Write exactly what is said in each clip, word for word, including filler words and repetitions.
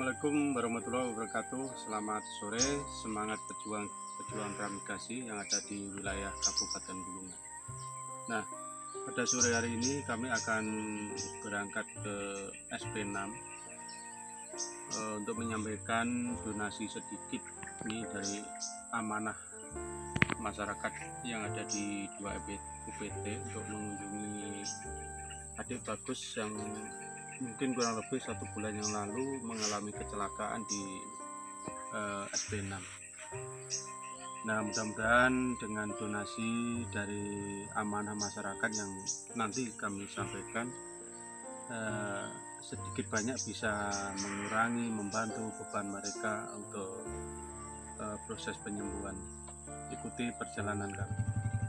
Assalamualaikum warahmatullahi wabarakatuh. Selamat sore, semangat pejuang pejuang transmigrasi yang ada di wilayah Kabupaten Bulungan. Nah, pada sore hari ini kami akan berangkat ke S P enam e, untuk menyampaikan donasi sedikit ini dari amanah masyarakat yang ada di dua U P T untuk mengunjungi adik bagus yang mungkin kurang lebih satu bulan yang lalu mengalami kecelakaan di uh, S P enam. Nah, mudah-mudahan dengan donasi dari amanah masyarakat yang nanti kami sampaikan uh, sedikit banyak bisa mengurangi, membantu beban mereka untuk uh, proses penyembuhan. Ikuti perjalanan kami.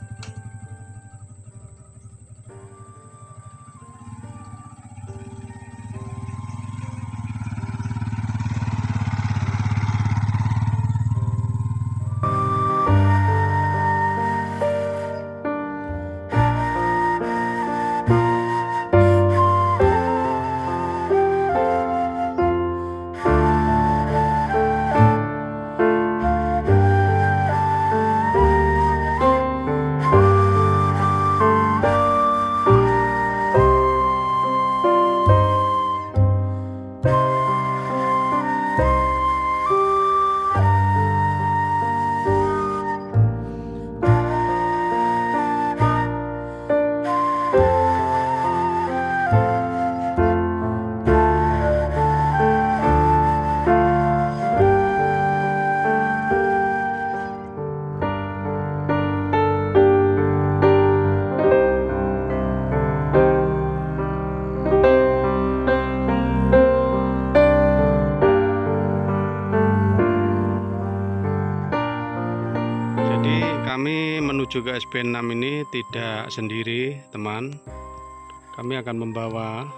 Kami menuju ke S P enam ini tidak sendiri, teman. Kami akan membawa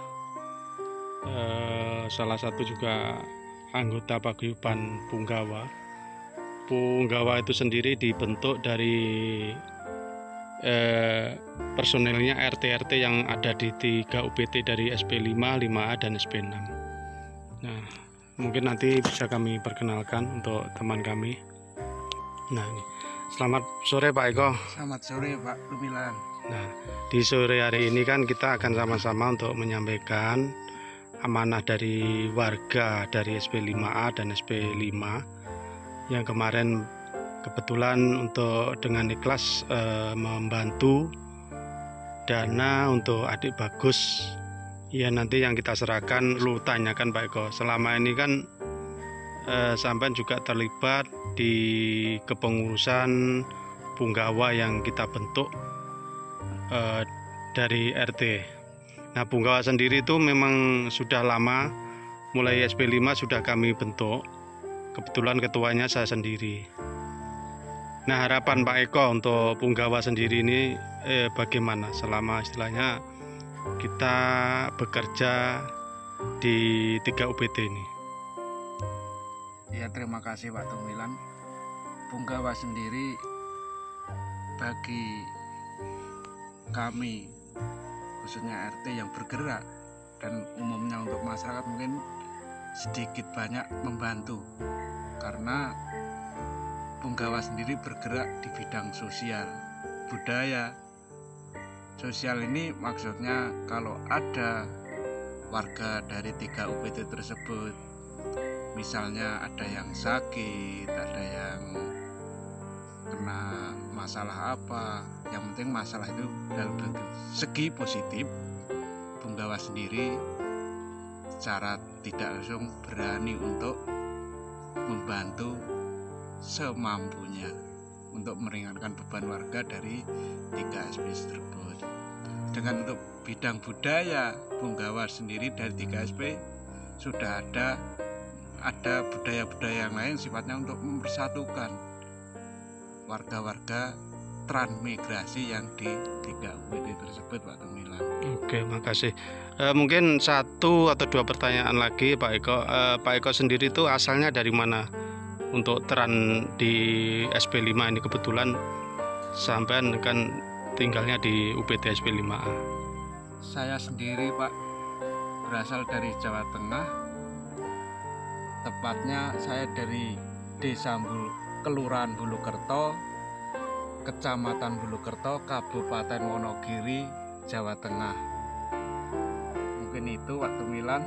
eh, salah satu juga anggota paguyuban Punggawa. Punggawa itu sendiri dibentuk dari eh, personelnya R T R T yang ada di tiga U P T dari S P lima, lima A, dan S P enam. Nah, mungkin nanti bisa kami perkenalkan untuk teman kami. Nah, ini. Selamat sore Pak Eko. Selamat sore Pak Gumilang. Nah, di sore hari ini kan kita akan sama-sama untuk menyampaikan amanah dari warga dari S P lima A dan S P lima yang kemarin kebetulan untuk dengan ikhlas eh, membantu dana untuk adik bagus. Ya, nanti yang kita serahkan lu tanyakan Pak Eko. Selama ini kan eh, sampean juga terlibat di kepengurusan Punggawa yang kita bentuk eh, dari R T. Nah, Punggawa sendiri itu memang sudah lama, mulai S P lima sudah kami bentuk. Kebetulan ketuanya saya sendiri. Nah, harapan Pak Eko untuk Punggawa sendiri ini eh, bagaimana selama istilahnya kita bekerja di tiga U P T ini? Ya, terima kasih Pak Gumilang. Punggawa sendiri bagi kami khususnya R T yang bergerak dan umumnya untuk masyarakat mungkin sedikit banyak membantu, karena Punggawa sendiri bergerak di bidang sosial budaya. Sosial ini maksudnya kalau ada warga dari tiga U P T tersebut, misalnya ada yang sakit, ada yang kena masalah apa, yang penting masalah itu dalam segi positif, Punggawa sendiri secara tidak langsung berani untuk membantu semampunya untuk meringankan beban warga dari tiga S P tersebut. Dengan untuk bidang budaya, Punggawa sendiri dari tiga S P sudah ada ada budaya-budaya yang lain sifatnya untuk mempersatukan warga-warga transmigrasi yang di tiga U P T tersebut, Pak Gumilang. Oke, makasih. E, mungkin satu atau dua pertanyaan lagi Pak Eko. E, Pak Eko sendiri itu asalnya dari mana untuk tran di S P lima ini? Kebetulan sampean kan tinggalnya di U P T S P lima A. Saya sendiri Pak berasal dari Jawa Tengah, Tepatnya saya dari Desa Bulu, Kelurahan Bulukerto, Kecamatan Bulukerto, Kabupaten Wonogiri, Jawa Tengah. Mungkin itu waktu Milan.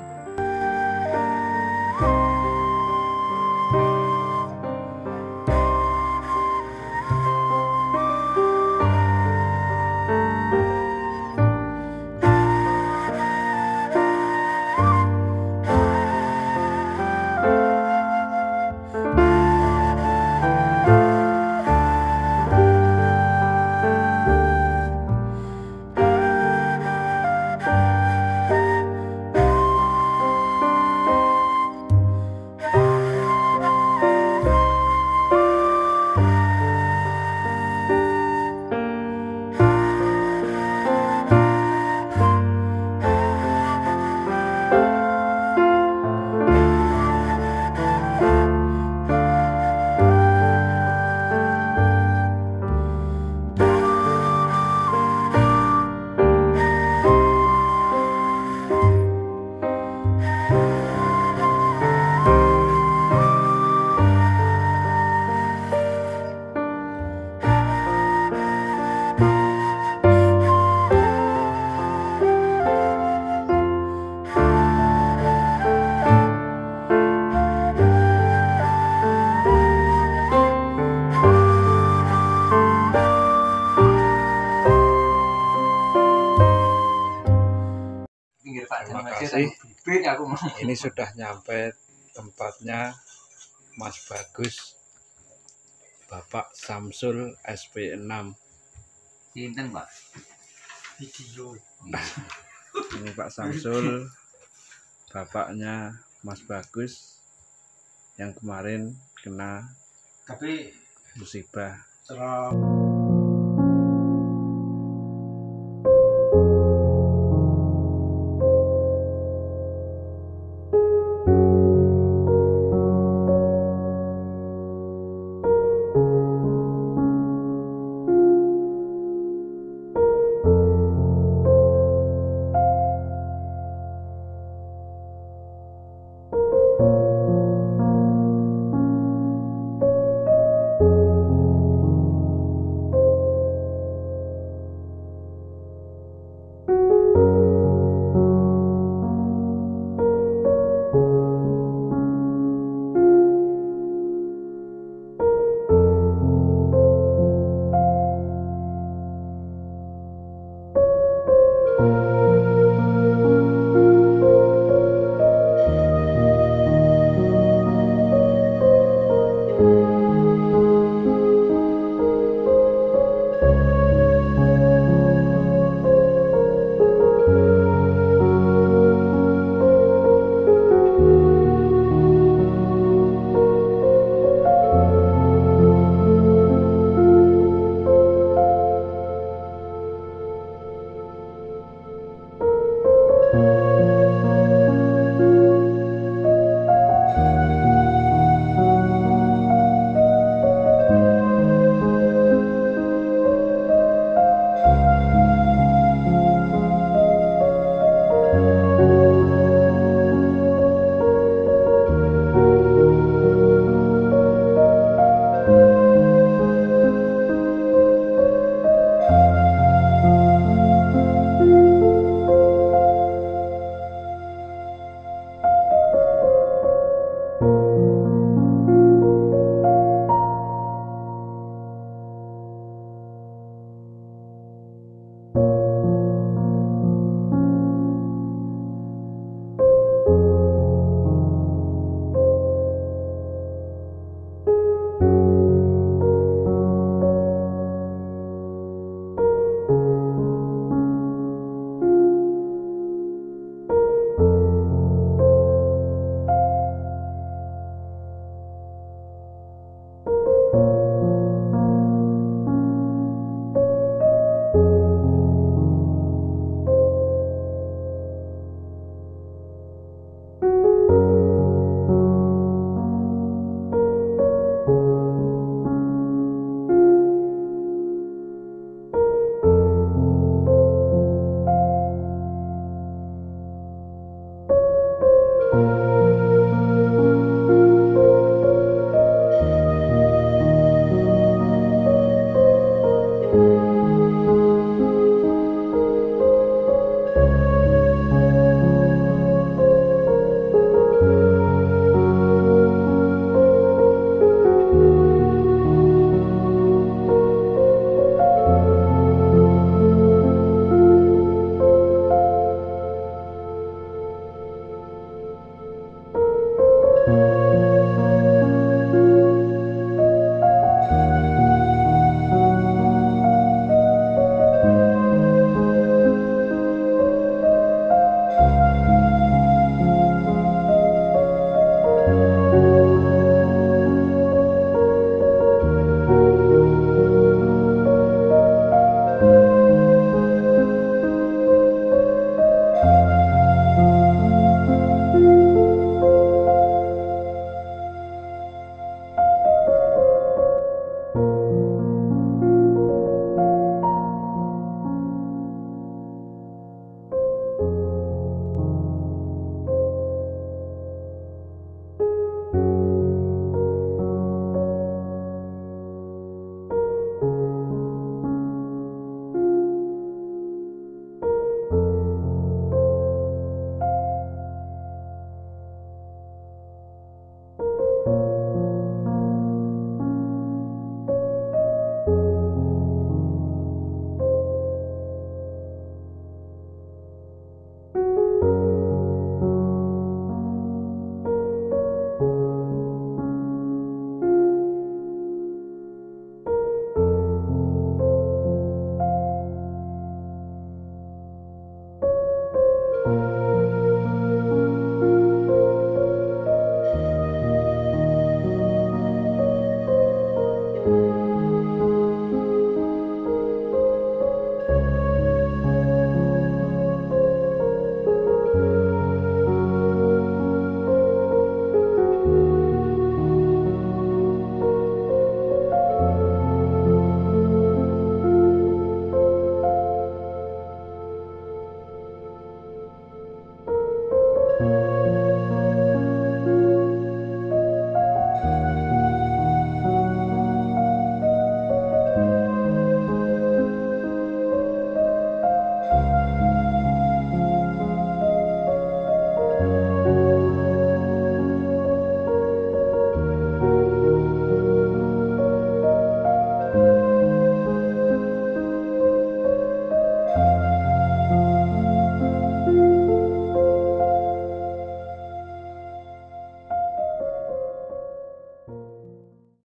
Terima kasih. Ini sudah nyampe tempatnya Mas Bagus, Bapak Samsul S P enam. Sinten, Pak? Ini Pak Samsul, bapaknya Mas Bagus yang kemarin kena Tapi musibah. secara